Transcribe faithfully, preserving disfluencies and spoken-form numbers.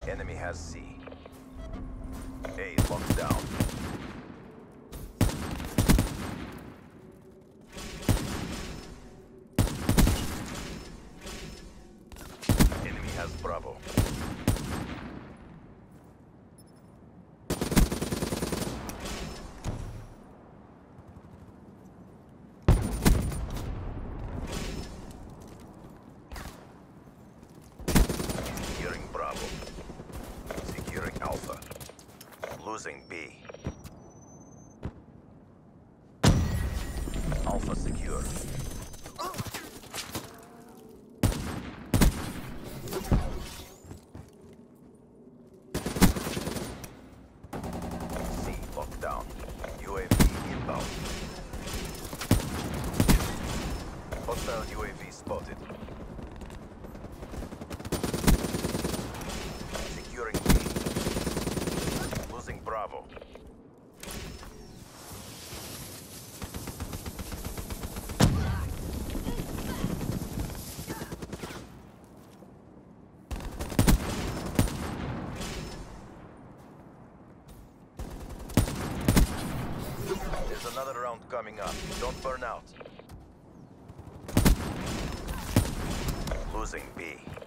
Enemy has C. A locked down. Enemy has Bravo. Securing Bravo. Securing Alpha. Losing B. Alpha secure. C locked down. U A V inbound. Hostile U A V spotted. Securing B. Losing Bravo. There's another round coming up. Don't burn out. Losing B.